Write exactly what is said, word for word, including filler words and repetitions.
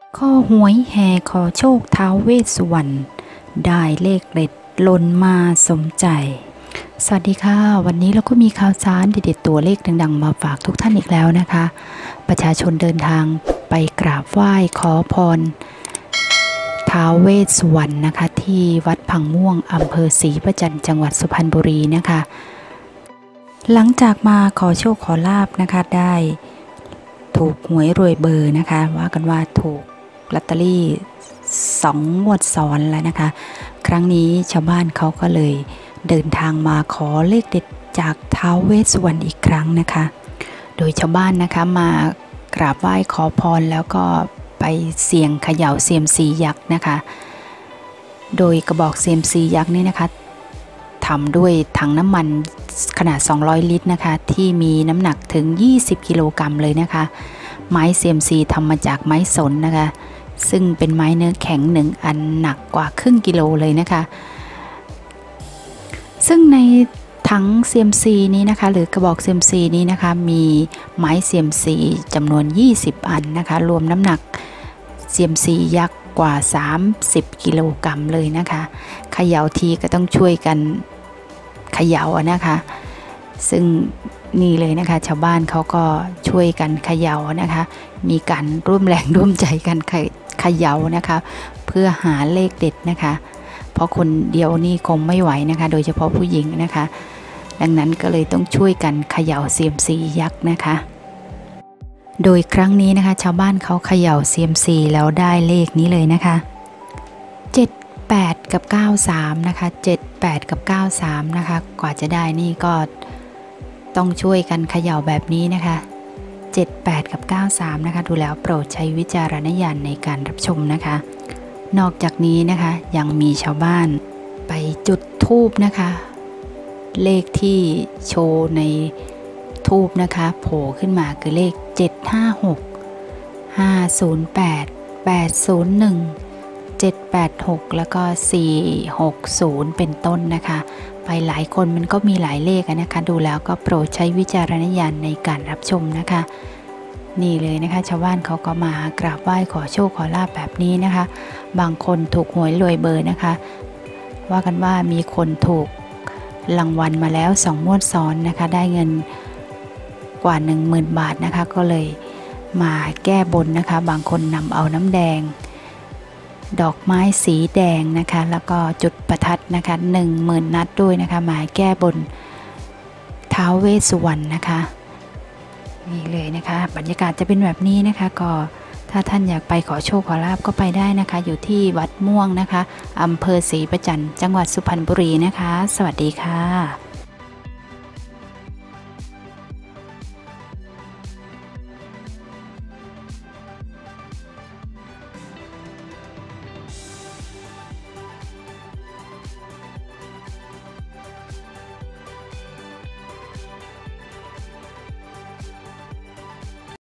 ข้อหวยแห่ขอโชคท้าวเวสสุวรรณได้เลขเด็ดหล่นมาสมใจสวัสดีค่ะวันนี้เราก็มีข่าวสารเด็ดๆตัวเลขดังๆมาฝากทุกท่านอีกแล้วนะคะประชาชนเดินทางไปกราบไหว้ขอพรท้าวเวสสุวรรณนะคะที่วัดพังม่วงอำเภอศรีประจันจังหวัดสุพรรณบุรีนะคะหลังจากมาขอโชคขอลาบนะคะได้ถูกหวยรวยเบอร์นะคะว่ากันว่าถูกลอตเตอรี่สองงวดซ้อนแล้วนะคะครั้งนี้ชาวบ้านเขาก็เลยเดินทางมาขอเลขเด็ดจากท้าวเวสสุวรรณอีกครั้งนะคะโดยชาวบ้านนะคะมากราบไหว้ขอพรแล้วก็ไปเสี่ยงเขย่าเซียมซียักษ์นะคะโดยกระบอกเซียมซียักษ์นี่นะคะทำด้วยถังน้ำมันขนาดสองร้อยลิตรนะคะที่มีน้ำหนักถึงยี่สิบกิโลกรัมเลยนะคะไม้เซียมซีทำมาจากไม้สนนะคะซึ่งเป็นไม้เนื้อแข็งหนึ่งอันหนักกว่าครึ่งกิโลเลยนะคะซึ่งในถังเซียมซีนี้นะคะหรือกระบอกเซียมซีนี้นะคะมีไม้เซียมซีจำนวนยี่สิบอันนะคะรวมน้ำหนักเซียมซียักษ์กว่าสามสิบกิโลกรัมเลยนะคะเขย่าทีก็ต้องช่วยกันเขย่านะคะซึ่งนี่เลยนะคะชาวบ้านเขาก็ช่วยกันเขย่านะคะมีการร่วมแรงร่วมใจกันเขย่านะคะเพื่อหาเลขเด็ดนะคะเพราะคนเดียวนี่คงไม่ไหวนะคะโดยเฉพาะผู้หญิงนะคะดังนั้นก็เลยต้องช่วยกันเขย่าเซียมซียักษ์นะคะโดยครั้งนี้นะคะชาวบ้านเขาเขย่าเซียมซีแล้วได้เลขนี้เลยนะคะเจ็ด แปดกับเก้า สามนะคะเจ็ด แปดกับเก้า สามนะคะกว่าจะได้นี่ก็ต้องช่วยกันเขย่าแบบนี้นะคะเจ็ด แปดกับเก้า สามนะคะดูแล้วโปรดใช้วิจารณญาณในการรับชมนะคะนอกจากนี้นะคะยังมีชาวบ้านไปจุดธูปนะคะเลขที่โชว์ในธูปนะคะโผล่ขึ้นมาคือเลขเจ็ด ห้า หก ห้า ศูนย์ แปด แปด ศูนย์ หนึ่ง เจ็ด แปด หกแล้วก็สี่ หก ศูนย์เป็นต้นนะคะไปหลายคนมันก็มีหลายเลขนะคะดูแล้วก็โปรดใช้วิจารณญาณในการรับชมนะคะนี่เลยนะคะชาวบ้านเขาก็มากราบไหว้ขอโชคขอลาภแบบนี้นะคะบางคนถูกหวยรวยเบอร์นะคะว่ากันว่ามีคนถูกรางวัลมาแล้วสองงวดซ้อนนะคะได้เงินกว่า หนึ่งหมื่น บาทนะคะก็เลยมาแก้บนนะคะบางคนนำเอาน้ำแดงดอกไม้สีแดงนะคะแล้วก็จุดประทัดนะคะหนึ่งหมื่นนัดด้วยนะคะมาแก้บนท้าวเวสสุวรรณนะคะนี่เลยนะคะบรรยากาศจะเป็นแบบนี้นะคะก็ถ้าท่านอยากไปขอโชคขอลาบก็ไปได้นะคะอยู่ที่วัดม่วงนะคะอำเภอศรีประจันจังหวัดสุพรรณบุรีนะคะสวัสดีค่ะ